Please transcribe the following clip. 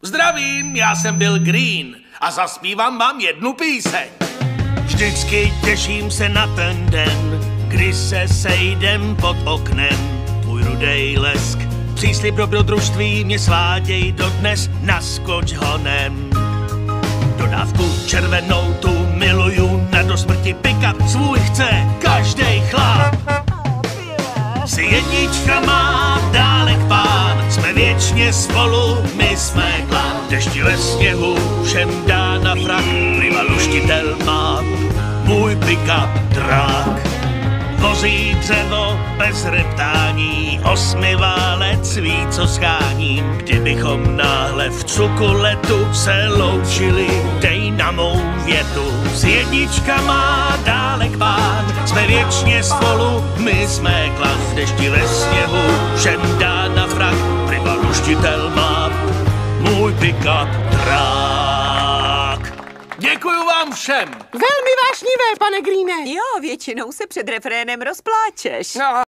Zdravím, já jsem byl Green a zaspívám vám jednu píseň. Vždycky těším se na ten den, kdy se sejdem pod oknem. Můj rudej lesk, příslib dobrodružství mě sváděj dodnes, naskoč honem. Dodávku červenou tu miluju, na do smrti pikat svůj chce každej chlap. Si jedničkama dálek pán, jsme věčně spolu, my jsme klan. Dešti ve sněhu všem dá na frak, pliva luštitel má můj pick-up drák. Vozí dřevo bez reptání, osmiválec ví, co scháním. Kdybychom náhle v cukuletu se loučili, dej na mou větu. S jedničkama dálek pán, jsme věčně spolu, my jsme klan. V dešti ve sněhu všem dá na frak, pliva luštitel má můj pick-up drák. Děkuju vám všem. Velmi vášnivé, pane Greene. Jo, většinou se před refrénem rozpláčeš. No.